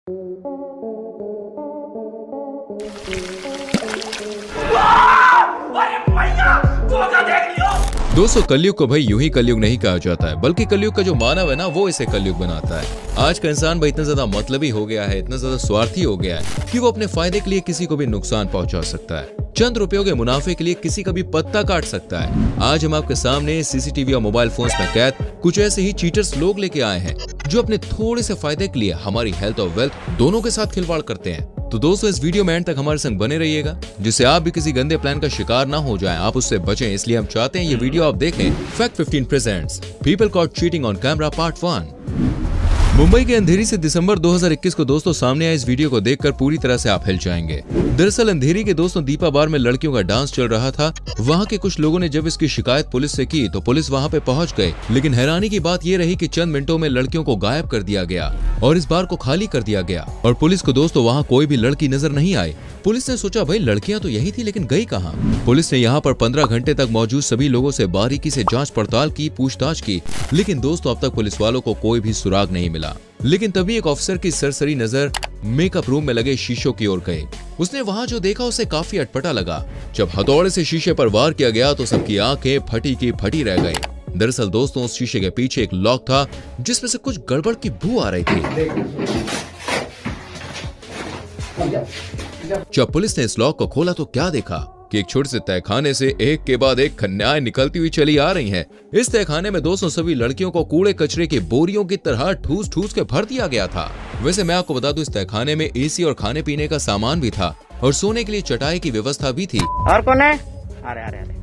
दोस्तों, कलयुग को भाई यूं ही कलयुग नहीं कहा जाता है, बल्कि कलयुग का जो मानव है ना, वो इसे कलयुग बनाता है। आज का इंसान भाई इतना ज्यादा मतलबी हो गया है, इतना ज्यादा स्वार्थी हो गया है कि वो अपने फायदे के लिए किसी को भी नुकसान पहुंचा सकता है। चंद रुपयों के मुनाफे के लिए किसी का भी पत्ता काट सकता है। आज हम आपके सामने सीसीटीवी और मोबाइल फोन्स में कैद कुछ ऐसे ही चीटर्स लोग लेके आए हैं जो अपने थोड़े से फायदे के लिए हमारी हेल्थ और वेल्थ दोनों के साथ खिलवाड़ करते हैं। तो दोस्तों, इस वीडियो में एंड तक हमारे संग बने रहिएगा, जिससे आप भी किसी गंदे प्लान का शिकार ना हो जाएं, आप उससे बचें। इसलिए हम चाहते हैं ये वीडियो आप देखें। Fact 15 presents people caught cheating on camera part 1। Mumbai के अंधेरी से दिसंबर 2021 को दोस्तों सामने आए इस वीडियो को देखकर पूरी तरह से आप हिल जाएंगे। दरअसल अंधेरी के दोस्तों दीपा बार में लड़कियों का डांस चल रहा था। वहां के कुछ लोगों ने जब इसकी शिकायत पुलिस से की तो पुलिस वहां पे पहुंच गए, लेकिन हैरानी की बात ये रही कि चंद मिनटों में लड़कियों को गायब कर दिया गया और इस बार को खाली कर दिया गया। और पुलिस को दोस्तों वहाँ कोई भी लड़की नजर नहीं आई। पुलिस ने सोचा भाई लड़कियां तो यही थी, लेकिन गई कहाँ। पुलिस ने यहाँ पर 15 घंटे तक मौजूद सभी लोगों से बारीकी से जांच पड़ताल की, पूछताछ की, लेकिन दोस्तों अब तक पुलिस वालों को कोई भी सुराग नहीं मिला। लेकिन तभी एक ऑफिसर की सरसरी नजर मेकअप रूम में लगे शीशों की ओर गई। उसने वहां जो देखा उसे काफी अटपटा लगा। जब हथौड़े से शीशे पर वार किया गया तो सबकी आंखें फटी की फटी रह गई। दरअसल दोस्तों उस शीशे के पीछे एक लॉक था जिसमें से कुछ गड़बड़ की बू आ रही थी। जब पुलिस ने इस लॉक को खोला तो क्या देखा कि एक छोटे से तहखाने से एक के बाद एक कन्याएं निकलती हुई चली आ रही हैं। इस तहखाने में दोस्तों सभी लड़कियों को कूड़े कचरे की बोरियों की तरह ठूस ठूस के भर दिया गया था। वैसे मैं आपको बता दूं, इस तहखाने में एसी और खाने पीने का सामान भी था और सोने के लिए चटाई की व्यवस्था भी थी। और कौन है? अरे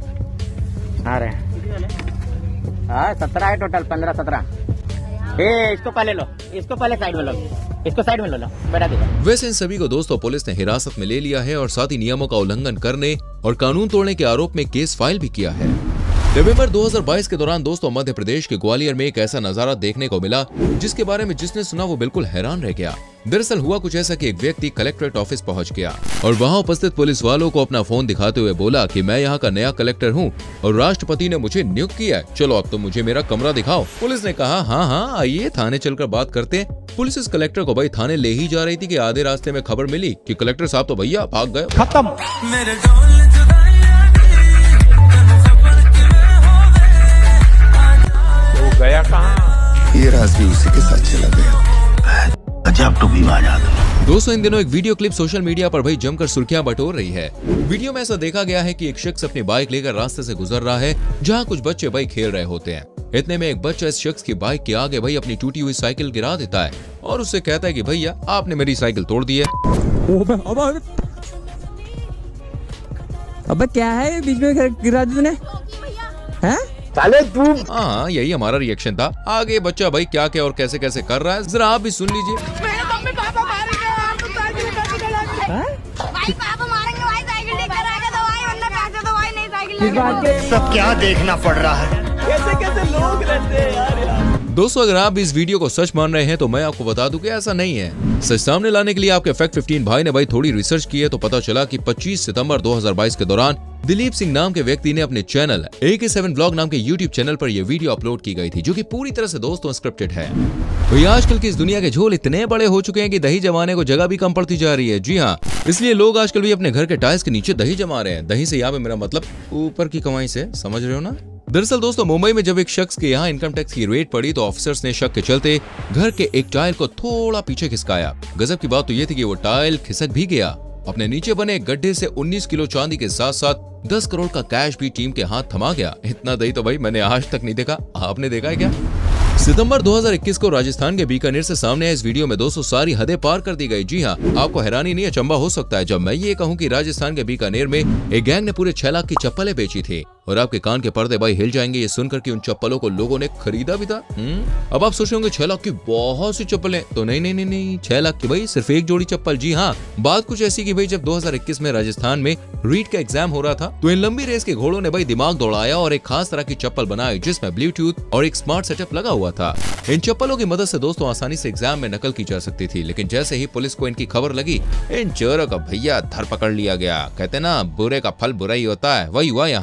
17 है टोटल, 15-17। इसको पहले लो, इसको पहले साइड में लो, इसको साइड में लो, बैठा दे। वैसे इन सभी को दोस्तों पुलिस ने हिरासत में ले लिया है और साथ ही नियमों का उल्लंघन करने और कानून तोड़ने के आरोप में केस फाइल भी किया है। नवंबर 2022 के दौरान दोस्तों मध्य प्रदेश के ग्वालियर में एक ऐसा नजारा देखने को मिला जिसके बारे में जिसने सुना वो बिल्कुल हैरान रह गया। दरअसल हुआ कुछ ऐसा कि एक व्यक्ति कलेक्ट्रेट ऑफिस पहुंच गया और वहां उपस्थित पुलिस वालों को अपना फोन दिखाते हुए बोला कि मैं यहाँ का नया कलेक्टर हूँ और राष्ट्रपति ने मुझे नियुक्त किया है, चलो अब तो मुझे मेरा कमरा दिखाओ। पुलिस ने कहा हाँ आइए थाने चलकर बात करते हैं। पुलिस इस कलेक्टर को भाई थाने ले ही जा रही थी कि आधे रास्ते में खबर मिली कि कलेक्टर साहब तो भैया भाग गए। खत्म। गया कहाँ? ये राज भी उसी के साथ चला गया। अजब टूबीबाज आदमी। दोस्तों इन दिनों एक वीडियो क्लिप सोशल मीडिया पर भाई जमकर सुर्खियां बटोर रही है। वीडियो में ऐसा देखा गया है कि एक शख्स अपनी बाइक लेकर रास्ते से गुजर रहा है जहां कुछ बच्चे भाई खेल रहे होते हैं। इतने में एक बच्चा इस शख्स की बाइक के आगे भाई अपनी टूटी हुई साइकिल गिरा देता है और उससे कहता है कि भैया आपने मेरी साइकिल तोड़ दी है। अबे क्या है बीच में गिरा दी तूने? हैं? साले तू। हाँ यही हमारा रिएक्शन था। आगे बच्चा भाई क्या क्या और कैसे कैसे कर रहा है जरा आप भी सुन लीजिए। मेरे मम्मी पापा मारेंगे, आप तो साइकिल लेकर चले भाई पापा मारेंगे, भाई साइकिल लेकर आएगा दवाई, वरना पैसे दवाई नहीं साइकिल। सब क्या देखना पड़ रहा है? कैसे कैसे लोग रहते हैं यार। दोस्तों अगर आप इस वीडियो को सच मान रहे हैं तो मैं आपको बता दूं कि ऐसा नहीं है। सच सामने लाने के लिए आपके फैक्ट 15 भाई ने भाई थोड़ी रिसर्च की है तो पता चला कि 25 सितंबर 2022 के दौरान दिलीप सिंह नाम के व्यक्ति ने अपने चैनल AK7 ब्लॉग नाम के YouTube चैनल पर यह वीडियो अपलोड की गई थी, जो कि पूरी तरह से दोस्तों स्क्रिप्टेड है। तो आजकल की इस दुनिया के झोल इतने बड़े हो चुके हैं कि दही जमाने को जगह भी कम पड़ती जा रही है। जी हाँ, इसलिए लोग आजकल भी अपने घर के टाइल्स के नीचे दही जमा रहे हैं। दही से यहाँ पे मेरा मतलब ऊपर की कमाई से, समझ रहे हो ना। दरअसल दोस्तों मुंबई में जब एक शख्स के यहाँ इनकम टैक्स की रेड पड़ी तो ऑफिसर्स ने शक के चलते घर के एक टाइल को थोड़ा पीछे खिसकाया। गजब की बात तो ये थी कि वो टाइल खिसक भी गया। अपने नीचे बने एक गड्ढे से 19 किलो चांदी के साथ साथ 10 करोड़ का कैश भी टीम के हाथ थमा गया। इतना दही तो भाई मैंने आज तक नहीं देखा, आपने देखा है क्या? सितंबर 2021 को राजस्थान के बीकानेर से सामने आए इस वीडियो में दोस्तों सारी हदें पार कर दी गई। जी हाँ, आपको हैरानी नहीं अचंभा हो सकता है जब मैं ये कहूँ कि राजस्थान के बीकानेर में एक गैंग ने पूरे 6 लाख की चप्पलें बेची थी। और आपके कान के पर्दे भाई हिल जाएंगे ये सुनकर कि उन चप्पलों को लोगों ने खरीदा भी था। अब आप सोच रहे होंगे 6 लाख की बहुत सी चप्पलें, तो नहीं 6 लाख की भाई सिर्फ एक जोड़ी चप्पल। जी हाँ, बात कुछ ऐसी की भाई जब 2021 में राजस्थान में रीट का एग्जाम हो रहा था तो इन लंबी रेस के घोड़ों ने भाई दिमाग दौड़ाया और एक खास तरह की चप्पल बनाई जिसमें ब्लूटूथ और एक स्मार्ट सेटअप लगा हुआ था। इन चप्पलों की मदद से दोस्तों आसानी से एग्जाम में नकल की जा सकती थी, लेकिन जैसे ही पुलिस को इनकी खबर लगी इन चोरों का भैया धर पकड़ लिया गया। कहते ना बुरे का फल बुरा ही होता है, वही हुआ यहाँ।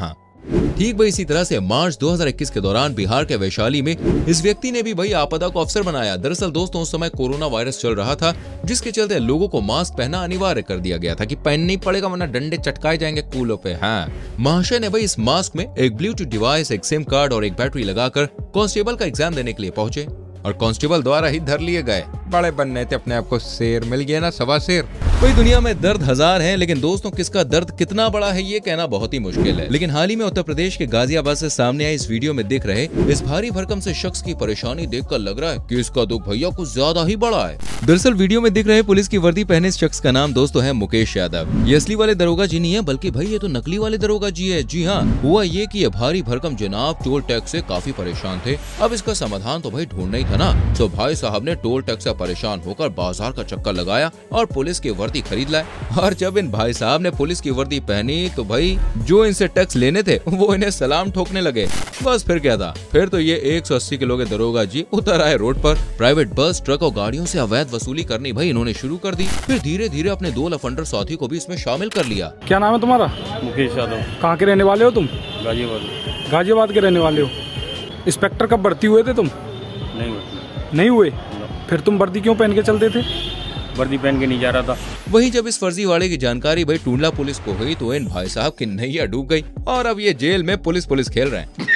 ठीक भाई इसी तरह से मार्च 2021 के दौरान बिहार के वैशाली में इस व्यक्ति ने भी भाई आपदा को अवसर बनाया। दरअसल दोस्तों उस समय कोरोना वायरस चल रहा था, जिसके चलते लोगों को मास्क पहनना अनिवार्य कर दिया गया था कि पहनना ही पड़ेगा वरना डंडे चटकाए जाएंगे कूलों पे। हाँ, महाशय ने भाई इस मास्क में एक ब्लूटूथ डिवाइस, एक सिम कार्ड और एक बैटरी लगाकर कांस्टेबल का एग्जाम देने के लिए पहुंचे और कांस्टेबल द्वारा ही धर लिए गए। बड़े बनने थे अपने आप को, शेर मिल गया ना, सवा शेर। भाई दुनिया में दर्द हजार है, लेकिन दोस्तों किसका दर्द कितना बड़ा है ये कहना बहुत ही मुश्किल है। लेकिन हाल ही में उत्तर प्रदेश के गाजियाबाद से सामने आई इस वीडियो में दिख रहे इस भारी भरकम से शख्स की परेशानी देखकर लग रहा है कि इसका दुख भैया कुछ ज्यादा ही बड़ा है। दरअसल वीडियो में दिख रहे पुलिस की वर्दी पहने इस शख्स का नाम दोस्तों है मुकेश यादव। ये असली वाले दरोगा जी नहीं है, बल्कि भाई ये तो नकली वाले दरोगा जी है। जी हाँ, हुआ ये कि ये भारी भरकम जनाब टोल टैक्स से काफी परेशान थे। अब इसका समाधान तो भाई ढूंढना ही था ना, तो भाई साहब ने टोल टैक्स से परेशान होकर बाजार का चक्कर लगाया और पुलिस की वर्दी खरीद लाए। और जब इन भाई साहब ने पुलिस की वर्दी पहनी तो भाई जो इनसे टैक्स लेने थे वो इन्हें सलाम ठोकने लगे। बस फिर क्या था, फिर तो ये 180 किलो के दरोगा जी उतर आए रोड पर। प्राइवेट बस, ट्रक और गाड़ियों से अवैध वसूली करनी भाई इन्होंने शुरू कर दी। फिर धीरे धीरे अपने 2 लफंडर साथी को भी इसमें शामिल कर लिया। क्या नाम है तुम्हारा? मुकेश यादव। कहाँ के रहने वाले हो तुम? गाजियाबाद। गाजियाबाद के रहने वाले हो। इंस्पेक्टर कब भर्ती हुए थे तुम? नहीं हुए। फिर तुम वर्दी क्यों पहन के चलते थे? वर्दी पहन के नहीं जा रहा था। वहीं जब इस फर्जीवाड़े की जानकारी भाई टूंडला पुलिस को हुई तो इन भाई साहब की नैया डूब गई और अब ये जेल में पुलिस खेल रहे हैं।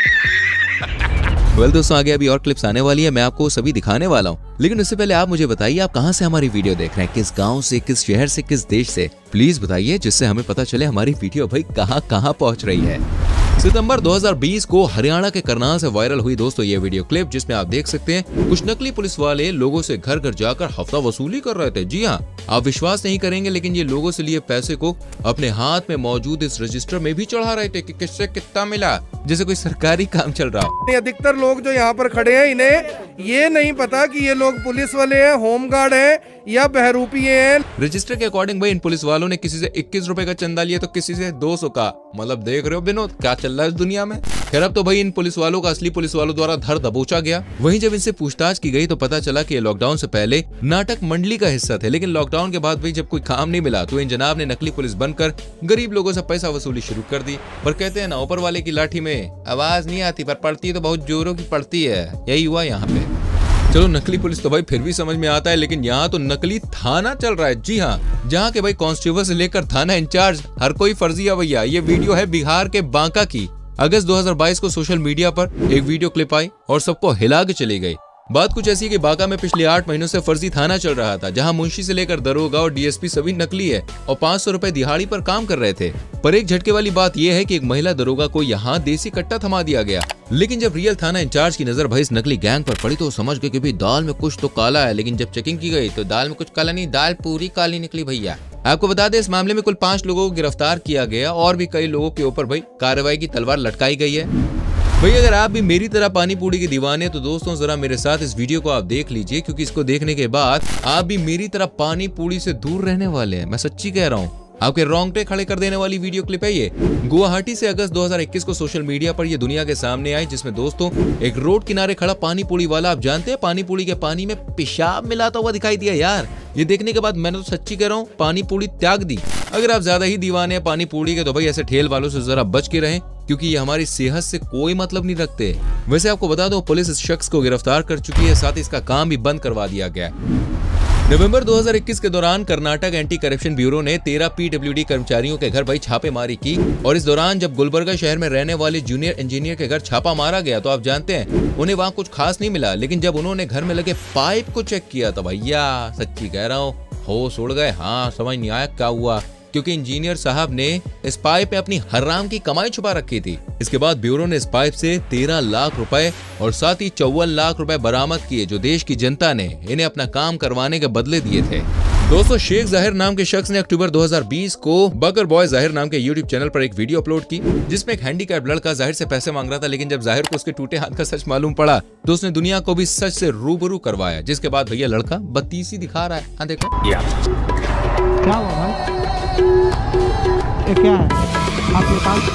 वेल दोस्तों, आगे अभी और क्लिप्स आने वाली है, मैं आपको सभी दिखाने वाला हूँ। लेकिन उससे पहले आप मुझे बताइए आप कहाँ से हमारी वीडियो देख रहे हैं, किस गांव से, किस शहर से, किस देश से, प्लीज बताइए, जिससे हमें पता चले हमारी वीडियो भाई कहाँ पहुँच रही है। सितंबर 2020 को हरियाणा के करनाल से वायरल हुई दोस्तों ये वीडियो क्लिप, जिसमें आप देख सकते हैं कुछ नकली पुलिस वाले लोगों से घर घर जाकर हफ्ता वसूली कर रहे थे। जी हाँ, आप विश्वास नहीं करेंगे लेकिन ये लोगों से लिए पैसे को अपने हाथ में मौजूद इस रजिस्टर में भी चढ़ा रहे थे कि किससे कितना मिला, जैसे कोई सरकारी काम चल रहा हो। अधिकतर लोग जो यहाँ पर खड़े हैं इन्हें ये नहीं पता कि ये लोग पुलिस वाले हैं, होमगार्ड हैं या बहरूपी हैं। रजिस्टर के अकॉर्डिंग भाई इन पुलिस वालों ने किसी से 21 रुपए का चंदा लिया तो किसी से 200 का। मतलब देख रहे हो विनोद क्या चल रहा है इस दुनिया में। खैर अब तो भाई इन पुलिस वालों का असली पुलिस वालों द्वारा धर दबोचा गया। वहीं जब इनसे पूछताछ की गई तो पता चला कि ये लॉकडाउन से पहले नाटक मंडली का हिस्सा थे, लेकिन लॉकडाउन के बाद भाई जब कोई काम नहीं मिला तो इन जनाब ने नकली पुलिस बनकर गरीब लोगों से पैसा वसूली शुरू कर दी। पर कहते हैं ना, ऊपर वाले की लाठी में आवाज नहीं आती पर पड़ती तो बहुत जोरों की पड़ती है। यही हुआ यहाँ पे। चलो नकली पुलिस तो भाई फिर भी समझ में आता है, लेकिन यहाँ तो नकली थाना चल रहा है। जी हाँ, जहाँ के भाई कांस्टेबल से लेकर थाना इंचार्ज हर कोई फर्जी है भैया। ये वीडियो है बिहार के बांका की। अगस्त 2022 को सोशल मीडिया पर एक वीडियो क्लिप आई और सबको हिला के चली गई। बात कुछ ऐसी कि बांका में पिछले 8 महीनों से फर्जी थाना चल रहा था, जहां मुंशी से लेकर दरोगा और डीएसपी सभी नकली है और 500 रुपए दिहाड़ी पर काम कर रहे थे। पर एक झटके वाली बात यह है कि एक महिला दरोगा को यहां देसी कट्टा थमा दिया गया। लेकिन जब रियल थाना इंचार्ज की नजर भाई इस नकली गैंग पर पड़ी तो समझ गए कि भाई दाल में कुछ तो काला है। लेकिन जब चेकिंग की गई तो दाल में कुछ काला नहीं, दाल पूरी काली निकली भैया। आपको बता दें इस मामले में कुल 5 लोगों को गिरफ्तार किया गया और भी कई लोगों के ऊपर भाई कार्रवाई की तलवार लटकाई गई है। भाई अगर आप भी मेरी तरह पानी पूरी के दीवाने तो दोस्तों जरा मेरे साथ इस वीडियो को आप देख लीजिए, क्योंकि इसको देखने के बाद आप भी मेरी तरह पानी पूरी से दूर रहने वाले हैं। मैं सच्ची कह रहा हूँ, आपके रोंगटे खड़े कर देने वाली वीडियो क्लिप है ये। गुवाहाटी से अगस्त 2021 को सोशल मीडिया पर ये दुनिया के सामने आई, जिसमें दोस्तों एक रोड किनारे खड़ा पानी पूरी वाला, आप जानते हैं पानी पूरी के पानी में पेशाब मिलाता हुआ दिखाई दिया। यार ये देखने के बाद मैंने तो सच्ची कह रहा हूँ पानी पूरी त्याग दी। अगर आप ज्यादा ही दीवाने हैं पानी पूरी के तो भाई ऐसे ठेल वालों से जरा बच के रहें, क्योंकि ये हमारी सेहत से कोई मतलब नहीं रखते। वैसे आपको बता दो पुलिस इस शख्स को गिरफ्तार कर चुकी है, साथ ही इसका काम भी बंद करवा दिया गया। नवंबर 2021 के दौरान कर्नाटक एंटी करप्शन ब्यूरो ने 13 पीडब्ल्यूडी कर्मचारियों के घर भाई छापेमारी की और इस दौरान जब गुलबर्गा शहर में रहने वाले जूनियर इंजीनियर के घर छापा मारा गया तो आप जानते हैं उन्हें वहां कुछ खास नहीं मिला। लेकिन जब उन्होंने घर में लगे पाइप को चेक किया तो भैया सच्ची कह रहा हूँ होश उड़ गए। हाँ, समझ नहीं आया क्या हुआ, क्योंकि इंजीनियर साहब ने इस पाइप में अपनी हराम की कमाई छुपा रखी थी। इसके बाद ब्यूरो ने इस पाइप से 13 लाख रुपए और साथ ही 54 लाख रुपए बरामद किए, जो देश की जनता ने इन्हें अपना काम करवाने के बदले दिए थे। दोस्तों शेख जाहिर नाम के शख्स ने अक्टूबर 2020 को बकर बॉय जाहिर नाम के यूट्यूब चैनल पर एक वीडियो अपलोड की, जिसमें एक हैंडीकैप लड़का जाहिर से पैसे मांग रहा था। लेकिन जब जाहिर को उसके टूटे हाथ का सच मालूम पड़ा तो उसने दुनिया को भी सच से रूबरू करवाया, जिसके बाद भैया लड़का बत्तीसी दिखा रहा है। देखो क्या हुआ भाई? ये क्या है आपके पास?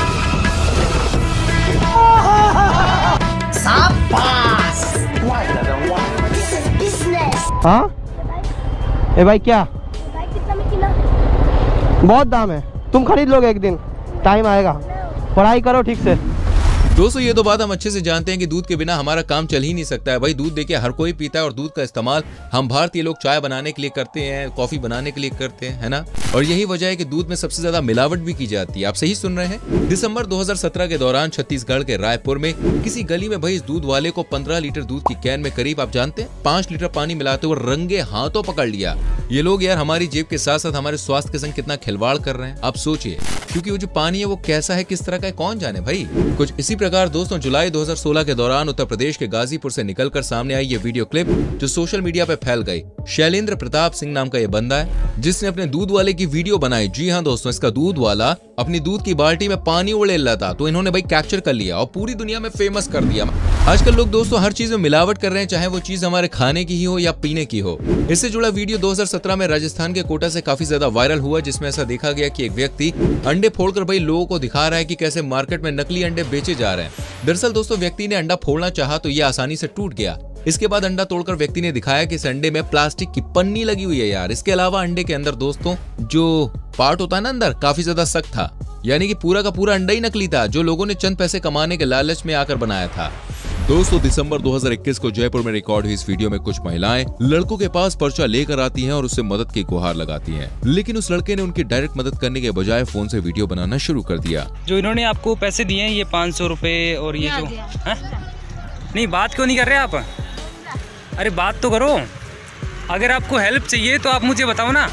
हाँ ए भाई क्या? कितना में किलो? बहुत दाम है, तुम खरीद लोगे एक दिन, टाइम आएगा। पढ़ाई करो ठीक से। दोस्तों ये तो बात हम अच्छे से जानते हैं कि दूध के बिना हमारा काम चल ही नहीं सकता है। भाई दूध देखिए हर कोई पीता है और दूध का इस्तेमाल हम भारतीय लोग चाय बनाने के लिए करते हैं, कॉफी बनाने के लिए करते हैं, है ना। और यही वजह है कि दूध में सबसे ज्यादा मिलावट भी की जाती है। आप सही सुन रहे हैं। दिसंबर 2017 के दौरान छत्तीसगढ़ के रायपुर में किसी गली में भाई इस दूध वाले को 15 लीटर दूध की कैन में करीब आप जानते हैं 5 लीटर पानी मिलाते हुए रंगे हाथों पकड़ लिया। ये लोग यार हमारी जेब के साथ साथ हमारे स्वास्थ्य के संग कितना खिलवाड़ कर रहे हैं आप सोचिए, क्योंकि वो जो पानी है वो कैसा है, किस तरह का है, कौन जाने भाई। कुछ इसी प्रकार दोस्तों जुलाई 2016 के दौरान उत्तर प्रदेश के गाजीपुर से निकलकर सामने आई ये वीडियो क्लिप जो सोशल मीडिया पे फैल गई। शैलेंद्र प्रताप सिंह नाम का ये बंदा है जिसने अपने दूध वाले की वीडियो बनाई। जी हाँ दोस्तों, इसका दूध वाला अपनी दूध की बाल्टी में पानी उड़ेल रहा था, तो इन्होंने भाई कैप्चर कर लिया और पूरी दुनिया में फेमस कर दिया। आजकल लोग दोस्तों हर चीज में मिलावट कर रहे हैं, चाहे वो चीज हमारे खाने की ही हो या पीने की हो। इससे जुड़ा वीडियो 2017 में राजस्थान के कोटा से काफी ज्यादा वायरल हुआ, जिसमें ऐसा देखा गया कि एक व्यक्ति अंडे फोड़कर भाई लोगों को दिखा रहा है कि कैसे मार्केट में नकली अंडे बेचे जा रहे हैं। दरअसल दोस्तों व्यक्ति ने अंडा फोड़ना चाहा तो ये आसानी से टूट गया। इसके बाद अंडा तोड़कर व्यक्ति ने दिखाया कि इस अंडे में प्लास्टिक की पन्नी लगी हुई है यार। इसके अलावा अंडे के अंदर दोस्तों जो पार्ट होता है ना अंदर काफी ज्यादा सख्त था, यानी कि पूरा का पूरा अंडा ही नकली था जो लोगों ने चंद पैसे कमाने के लालच में आकर बनाया था। दोस्तों दिसंबर 2021 को जयपुर में रिकॉर्ड हुई इस वीडियो में कुछ महिलाएं लड़कों के पास पर्चा लेकर आती हैं और उससे मदद की गुहार लगाती हैं, लेकिन उस लड़के ने उनकी डायरेक्ट मदद करने के बजाय फोन से वीडियो बनाना शुरू कर दिया। जो इन्होंने आपको पैसे दिए हैं ये 500 रुपए और ये जो नहीं, बात क्यों नहीं कर रहे आप? अरे बात तो करो। अगर आपको हेल्प चाहिए तो आप मुझे बताओ ना।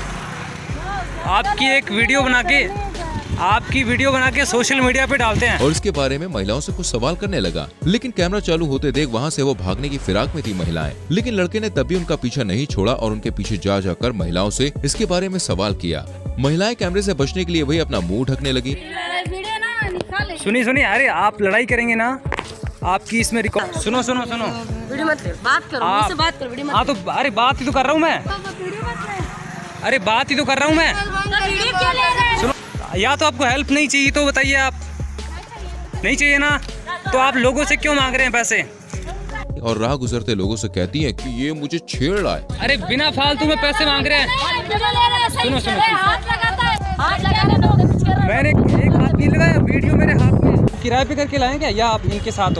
आपकी एक वीडियो बना के सोशल मीडिया पे डालते हैं। और इसके बारे में महिलाओं से कुछ सवाल करने लगा, लेकिन कैमरा चालू होते देख वहां से वो भागने की फिराक में थी महिलाएं। लेकिन लड़के ने तब भी उनका पीछा नहीं छोड़ा और उनके पीछे जा जाकर महिलाओं से इसके बारे में सवाल किया। महिलाएं कैमरे से बचने के लिए वही अपना मुंह ढकने लगी। सुनिए, अरे आप लड़ाई करेंगे ना, आपकी इसमें रिकॉर्ड। सुनो वीडियो मत कर, बात करो, मुझसे बात करो, वीडियो मत। हाँ तो अरे बात ही तो कर रहा हूँ मैं। अरे बात ही तो कर रहा हूँ मैं। सुनो, या तो आपको हेल्प नहीं चाहिए तो बताइए, आप नहीं चाहिए ना तो आप लोगों से क्यों मांग रहे हैं पैसे? और राह गुजरते लोगों से कहती है कि ये मुझे छेड़ रहा है। अरे बिना फालतू में पैसे मांग रहे हैं। सुनो मैंने एक हाथ नहीं लगाया, वीडियो मेरे हाथ में। किराए पे करके लाए क्या या आप इनके साथ हो?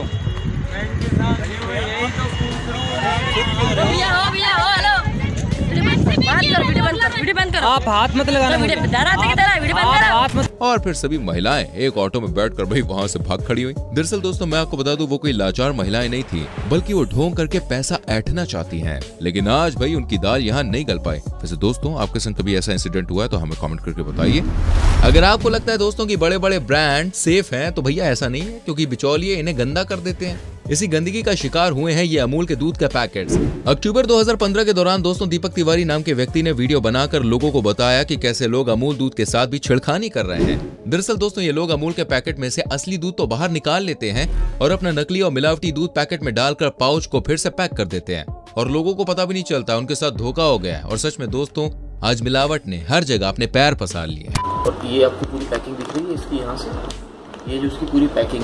आप हाथ मत लगाना, हाथ मत। और फिर सभी महिलाएं एक ऑटो में बैठकर भाई वहां से भाग खड़ी हुई। दरअसल दोस्तों मैं आपको बता दूं वो कोई लाचार महिलाएं नहीं थी, बल्कि वो ढोंग करके पैसा ऐंठना चाहती हैं। लेकिन आज भाई उनकी दाल यहाँ नहीं गल पाई। वैसे दोस्तों आपके संग कभी ऐसा इंसिडेंट हुआ है तो हमें कमेंट करके बताइए। अगर आपको लगता है दोस्तों की बड़े बड़े ब्रांड सेफ हैं तो भैया ऐसा नहीं है, क्योंकि बिचौलिए इन्हें गंदा कर देते हैं। इसी गंदगी का शिकार हुए हैं ये अमूल के दूध के पैकेट्स। अक्टूबर 2015 के दौरान दोस्तों दीपक तिवारी नाम के व्यक्ति ने वीडियो बनाकर लोगों को बताया कि कैसे लोग अमूल दूध के साथ भी छिड़खानी कर रहे हैं। दरअसल दोस्तों ये लोग अमूल के पैकेट में से असली दूध तो बाहर निकाल लेते हैं और अपना नकली और मिलावटी दूध पैकेट में डालकर पाउच को फिर से पैक कर देते हैं और लोगों को पता भी नहीं चलता। उनके साथ धोखा हो गया है और सच में दोस्तों आज मिलावट ने हर जगह अपने पैर पसार लिए। और ये आपको पूरी पैकिंग दिख रही है इसकी, यहाँ से ये जो उसकी पूरी पैकिंग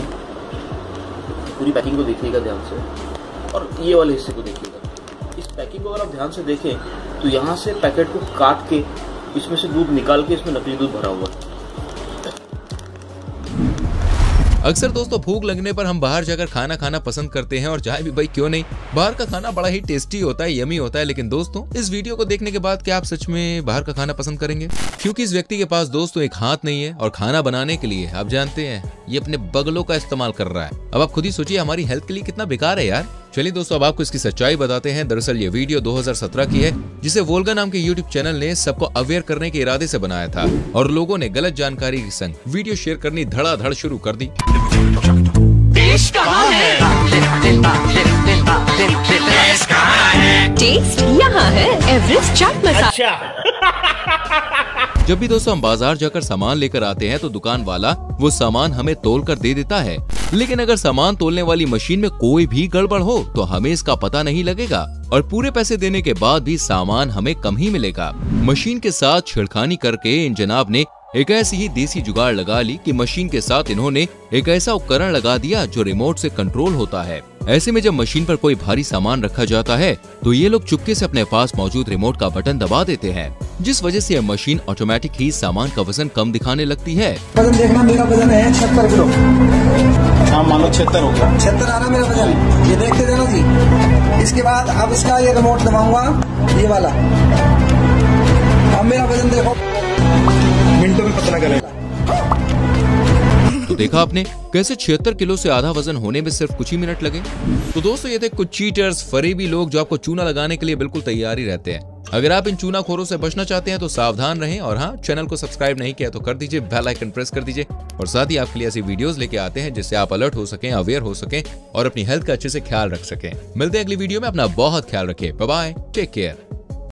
को देखिएगा ध्यान से, और ये वाले हिस्से को देखिएगा। इस पैकिंग को अगर आप ध्यान से देखें तो यहाँ से पैकेट को काट के इसमें से दूध निकाल के इसमें नकली दूध भरा हुआ है। अक्सर दोस्तों भूख लगने पर हम बाहर जाकर खाना खाना पसंद करते हैं और चाहे भी भाई क्यों नहीं, बाहर का खाना बड़ा ही टेस्टी होता है, यमी होता है। लेकिन दोस्तों इस वीडियो को देखने के बाद क्या आप सच में बाहर का खाना पसंद करेंगे? क्योंकि इस व्यक्ति के पास दोस्तों एक हाथ नहीं है और खाना बनाने के लिए आप जानते हैं ये अपने बगलों का इस्तेमाल कर रहा है। अब आप खुद ही सोचिए हमारी हेल्थ के लिए कितना बेकार है यार। चलिए दोस्तों अब आपको इसकी सच्चाई बताते हैं। दरअसल ये वीडियो 2017 की है, जिसे वोल्गा नाम के यूट्यूब चैनल ने सबको अवेयर करने के इरादे से बनाया था और लोगों ने गलत जानकारी के संग वीडियो शेयर करनी धड़ाधड़ शुरू कर दी। देश कहाँ है? टेस्ट यहाँ है एवरेस्ट चाट मसाला। जब भी दोस्तों हम बाजार जाकर सामान लेकर आते हैं तो दुकान वाला वो सामान हमें तोल कर दे देता है, लेकिन अगर सामान तोलने वाली मशीन में कोई भी गड़बड़ हो तो हमें इसका पता नहीं लगेगा और पूरे पैसे देने के बाद भी सामान हमें कम ही मिलेगा। मशीन के साथ छेड़खानी करके इन जनाब ने एक ऐसी ही देसी जुगाड़ लगा ली कि मशीन के साथ इन्होंने एक ऐसा उपकरण लगा दिया जो रिमोट से कंट्रोल होता है। ऐसे में जब मशीन पर कोई भारी सामान रखा जाता है तो ये लोग चुपके से अपने पास मौजूद रिमोट का बटन दबा देते हैं, जिस वजह से यह मशीन ऑटोमेटिक ही सामान का वजन कम दिखाने लगती है। वजन देखना, मेरा वजन है 76 किलो। हाँ मान लो 76 हो गया, 76 आ रहा मेरा वजन, ये देखते देना जी। इसके बाद अब इसका ये रिमोट दबाऊंगा, ये वाला, अब मेरा वजन देखो, मिनटों में पता लगेगा। तो देखा आपने कैसे 76 किलो से आधा वजन होने में सिर्फ कुछ ही मिनट लगे। तो दोस्तों ये थे कुछ चीटर्स, फरेबी लोग जो आपको चूना लगाने के लिए बिल्कुल तैयार ही रहते हैं। अगर आप इन चूनाखोरों से बचना चाहते हैं तो सावधान रहें, और हाँ, चैनल को सब्सक्राइब नहीं किया तो कर दीजिए, बेल आइकन प्रेस कर दीजिए, और साथ ही आपके लिए ऐसी वीडियोस लेके आते हैं जिससे आप अलर्ट हो सकें, अवेयर हो सकें और अपनी हेल्थ का अच्छे से ख्याल रख सकें। मिलते हैं अगली वीडियो में, अपना बहुत ख्याल रखिए, बाय बाय, टेक केयर।